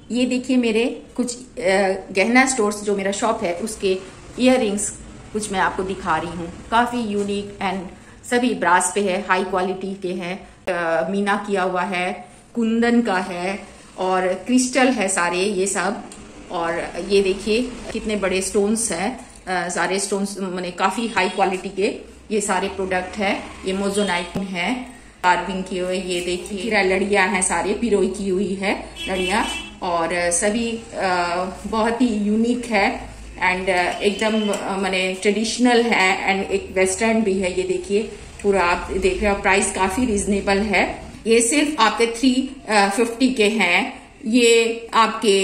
ये देखिए मेरे कुछ गहना स्टोर्स जो मेरा शॉप है उसके इयररिंग्स कुछ मैं आपको दिखा रही हूँ। काफी यूनिक एंड सभी ब्रास पे है, हाई क्वालिटी के हैं, मीना किया हुआ है, कुंदन का है और क्रिस्टल है सारे ये सब। और ये देखिए कितने बड़े स्टोन्स हैं, सारे स्टोन्स माने काफी हाई क्वालिटी के ये सारे प्रोडक्ट है। ये मोजोनाइट है, कार्विंग किए हुए, ये देखिए हीरा लड़ियां हैं, सारे पिरोई की हुई है लड़ियां और सभी बहुत ही यूनिक है एंड एकदम माने ट्रेडिशनल है एंड एक वेस्टर्न भी है। ये देखिए पूरा आप देख रहे हो, प्राइस काफी रिजनेबल है। ये सिर्फ आपके 350 के हैं, ये आपके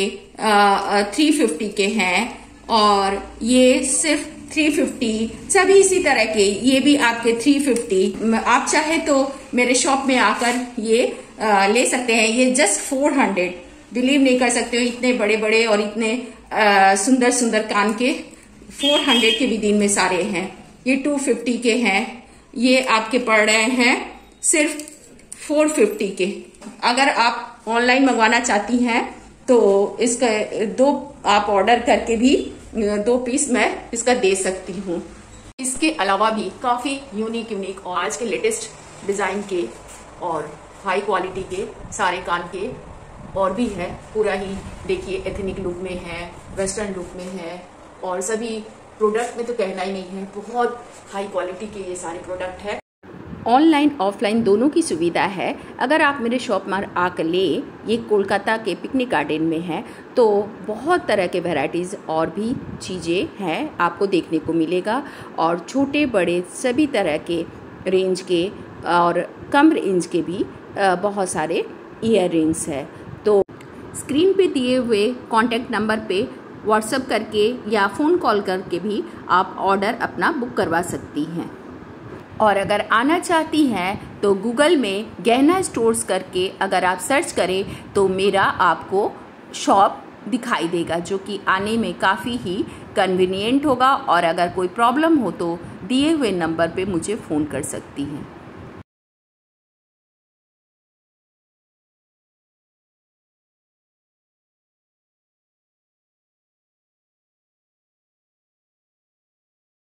350 के हैं और ये सिर्फ 350, सभी इसी तरह के ये भी आपके 350। आप चाहे तो मेरे शॉप में आकर ये ले सकते हैं। ये जस्ट 400, बिलीव नहीं कर सकते हो इतने बड़े बड़े और इतने सुंदर सुंदर कान के 400 के भी दिन में सारे हैं। ये 250 के हैं, ये आपके पड़ रहे हैं सिर्फ 450 के। अगर आप ऑनलाइन मंगवाना चाहती हैं तो इसका 2 आप ऑर्डर करके भी 2 पीस मैं इसका दे सकती हूँ। इसके अलावा भी काफी यूनिक और आज के लेटेस्ट डिजाइन के और हाई क्वालिटी के सारे कान के और भी है। पूरा ही देखिए एथनिक लुक में है, वेस्टर्न लुक में है और सभी प्रोडक्ट में तो कहना ही नहीं है, बहुत हाई क्वालिटी के ये सारे प्रोडक्ट है। ऑनलाइन ऑफलाइन दोनों की सुविधा है। अगर आप मेरे शॉप में आकर ले, ये कोलकाता के पिकनिक गार्डन में है, तो बहुत तरह के वैरायटीज़ और भी चीज़ें हैं आपको देखने को मिलेगा और छोटे बड़े सभी तरह के रेंज के और कम रेंज के भी बहुत सारे ईयररिंग्स है। तो स्क्रीन पे दिए हुए कॉन्टैक्ट नंबर पे व्हाट्सएप करके या फ़ोन कॉल करके भी आप ऑर्डर अपना बुक करवा सकती हैं। और अगर आना चाहती हैं तो गूगल में गहना स्टोर्स करके अगर आप सर्च करें तो मेरा आपको शॉप दिखाई देगा, जो कि आने में काफ़ी ही कन्वीनियंट होगा। और अगर कोई प्रॉब्लम हो तो दिए हुए नंबर पे मुझे फ़ोन कर सकती हैं।